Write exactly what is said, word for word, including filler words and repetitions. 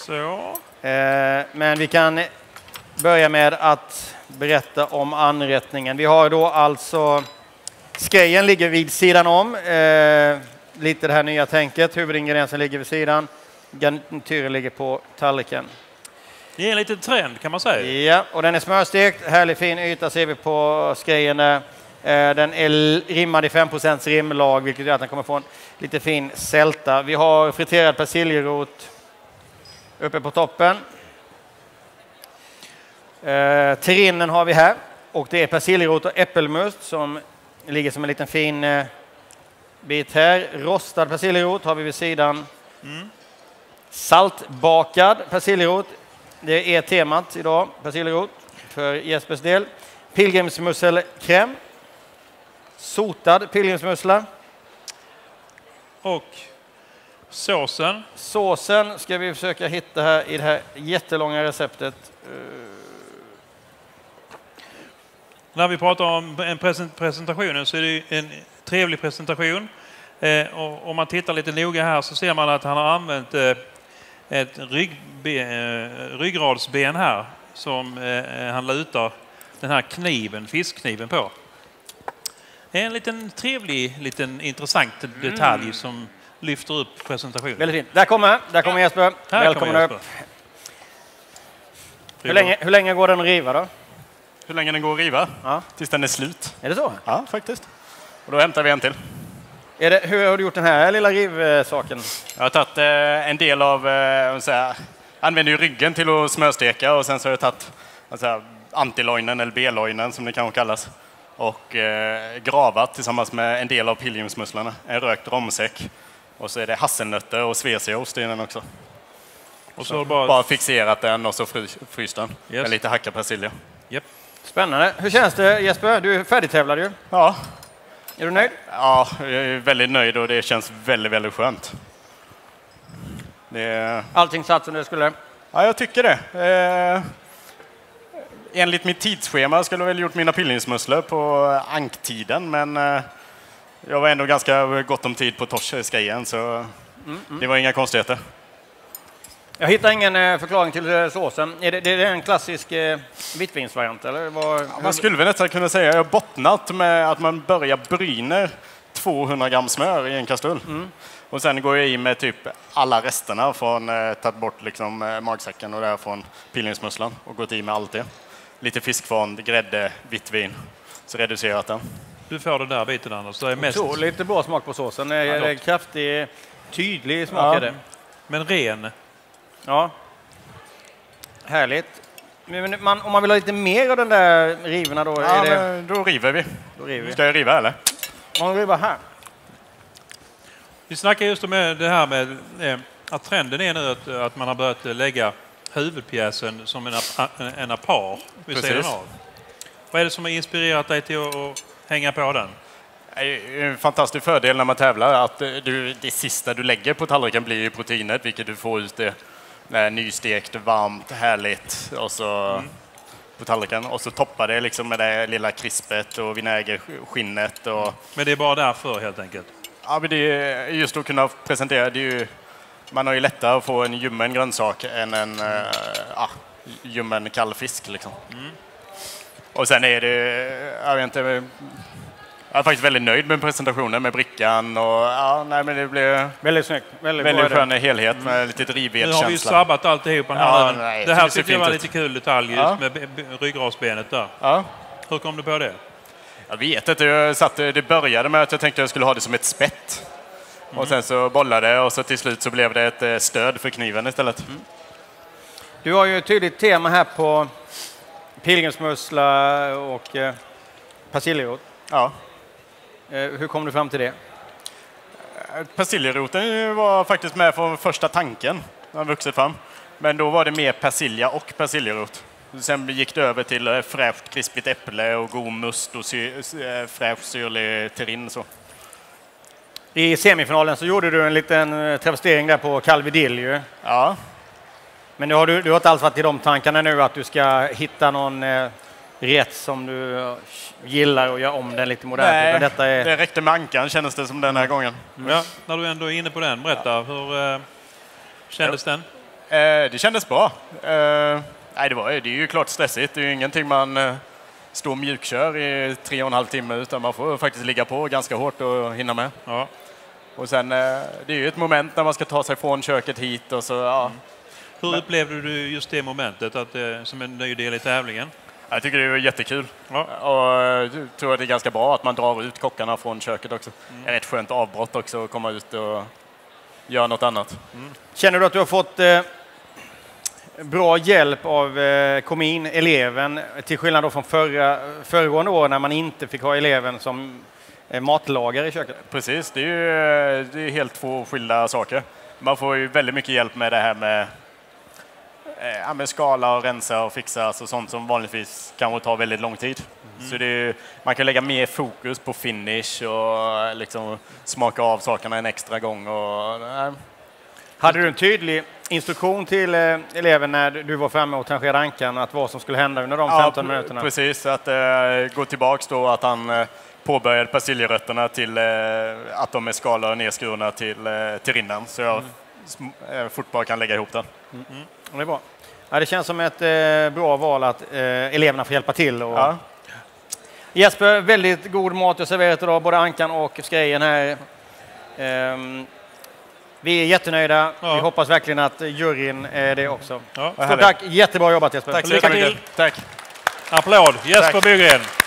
Så. Eh, men vi kan börja med att berätta om anrättningen. Vi har då alltså skejen ligger vid sidan om. Eh, lite det här nya tänket. Huvudingrediensen ligger vid sidan. Garnityren ligger på tallriken. Det är en liten trend kan man säga. Ja, och den är smörstekt. Härlig fin yta ser vi på skejen där. Den är rimmad i fem procent rimlag, vilket gör att den kommer få en lite fin sälta. Vi har friterad persiljerot uppe på toppen. Eh, terrinen har vi här. Och det är persiljerot och äppelmust som ligger som en liten fin eh, bit här. Rostad persiljerot har vi vid sidan. Mm. Saltbakad persiljerot. Det är temat idag, persiljerot, för Jespers del. Pilgrimsmusselkräm. Sotad pilgrimsmussla. Och såsen. Såsen ska vi försöka hitta här i det här jättelånga receptet. När vi pratar om en presentation så är det en trevlig presentation. Eh, och om man tittar lite noga här så ser man att han har använt eh, ett ryggben, eh, ryggradsben här som eh, han lutar den här kniven, fiskkniven på. En liten trevlig, liten intressant detalj mm. som lyfter upp presentationen. Väldigt fint. Där kommer, där kommer Jesper. Här Välkommen kommer Jesper. upp. Hur länge, hur länge går den att riva då? Hur länge den går att riva? Ja. Tills den är slut. Är det så? Ja, faktiskt. Och då hämtar vi en till. Är det, hur har du gjort den här lilla rivsaken? Jag har tagit eh, en del av, eh, säga, använder ju ryggen till att smörsteka och sen så har jag tagit alltså, antilojnen eller B-lojnen som det kanske kallas. Och eh, gravat tillsammans med en del av pilgrimsmusslarna. En rökt romsäck. Och så är det hasselnötter och sveseost i den också. Och så, så bara... bara fixerat den och så fry, fryst den. Yes. Med lite hackad persilja. Yep. Spännande. Hur känns det Jesper? Du är färdigtävlad ju. Ja. Är du nöjd? Ja, jag är väldigt nöjd och det känns väldigt, väldigt skönt. Det... Allting satt som det skulle? Ja, jag tycker det. Eh... Enligt mitt tidsschema skulle jag väl gjort mina pilgrimsmusslor på anktiden, men eh, jag var ändå ganska gott om tid på torskejen, så mm, mm. det var inga konstigheter. Jag hittar ingen eh, förklaring till eh, såsen. Är det, det är en klassisk eh, vitvinsvariant, eller? Var, ja, man skulle väl nästan kunna säga, jag har bottnat med att man börjar bryna tvåhundra gram smör i en kastrull. Mm. Och sen går jag i med typ alla resterna från eh, tagit bort liksom, eh, magsäcken och där från pilgrimsmusslan och gått i med allt det. Lite fiskfond, grädde, vitt vin. Så reducerat den. Du får den där biten Anders. Det är mest... Så, lite bra smak på såsen. Det är ja, kraftig, tydlig smak ja. är det. Men ren. Ja. Härligt. Men man, om man vill ha lite mer av den där rivorna då? Ja, är det... då river vi. Då river vi. Ska jag riva eller? Man river här. Vi snackar just om det här med eh, att trenden är nu att, att man har börjat lägga huvudpjäsen som en, en apar vid sidan av. Vad är det som har inspirerat dig till att, att hänga på den? En fantastisk fördel när man tävlar att du, det sista du lägger på tallriken blir ju proteinet, vilket du får ut det när nystekt, varmt, härligt och så mm. på tallriken. Och så toppar det liksom med det lilla krispet och vinägerskinnet. Och... Men det är bara därför helt enkelt? Ja, men det är just att kunna presentera, det är ju, man har ju lättare att få en ljummen grönsak än en mm. äh, ljummen kall fisk liksom. Mm. Och sen är det, jag vet inte, jag är faktiskt väldigt nöjd med presentationen med brickan och ja, nej men det blir väldigt snyggt. Väldigt, väldigt skön helhet med mm. lite rivetskänsla. Nu har vi ju sabbat alltihopa. Ja, nej, det här tycker jag var ut. lite kul detalj ja. med ryggradsbenet där. Ja. Hur kom du på det? Jag vet inte, jag satt, det började med att jag tänkte att jag skulle ha det som ett spett. Mm. Och sen så bollade det och så till slut så blev det ett stöd för kniven istället. Mm. Du har ju ett tydligt tema här på pilgrimsmussla och eh, persiljerot. Ja. Eh, hur kom du fram till det? Persiljeroten var faktiskt med från första tanken. Den har vuxit fram. Men då var det mer persilja och persiljerot. Sen gick det över till fräscht krispigt äpple och god must och sy fräsch syrlig terrin. Så. I semifinalen så gjorde du en liten travestering där på Calvidil ju. Ja. Men nu har du, du har inte alls varit i de tankarna nu att du ska hitta någon eh, rätt som du gillar och göra om den lite modernt. Nej, detta är... det räckte med ankan kändes det som den här gången. Mm. Ja, när du ändå är inne på den, berätta, hur eh, kändes ja. den? Eh, det kändes bra. Eh, nej, det, var, det är ju klart stressigt. Det är ju ingenting man eh, står och mjukkör i tre och en halv timme, utan man får faktiskt ligga på ganska hårt och hinna med. Ja. Och sen, eh, det är ju ett moment när man ska ta sig från köket hit och så, ja. Mm. Hur Men, upplevde du just det momentet att, eh, som en ny del i tävlingen? Jag tycker det är jättekul. Ja. Och jag tror att det är ganska bra att man drar ut kockarna från köket också. Mm. Det är ett skönt avbrott också att komma ut och göra något annat. Mm. Känner du att du har fått eh, bra hjälp av eh, Komin, eleven, till skillnad då från förra, föregående år när man inte fick ha eleven som eh, matlagare i köket? Precis, det är ju det är helt två skilda saker. Man får ju väldigt mycket hjälp med det här med Ja, med skala och rensa och fixa, alltså sånt som vanligtvis kanske tar väldigt lång tid. Mm. Så det är, man kan lägga mer fokus på finish och liksom smaka av sakerna en extra gång. Och, nej. Hade du en tydlig instruktion till eh, eleven när du var framme och tangerade ankan att vad som skulle hända under de femton ja, minuterna? Precis, att eh, gå tillbaks då att han eh, påbörjade persiljerötterna till eh, att de är skalade och nedskurna till, eh, till rinnan. Så jag mm. eh, fort bara kan lägga ihop den. Mm. Mm. Det är bra. Ja, det känns som ett eh, bra val att eh, eleverna får hjälpa till. Och... Ja. Jesper, väldigt god mat och serverat idag, både ankan och skrejen här. Um, vi är jättenöjda. Ja. Vi hoppas verkligen att juryn är det också. Ja. Stort tack, jättebra jobbat Jesper. Tack så mycket. Tack. Applåd, Jesper Bygren.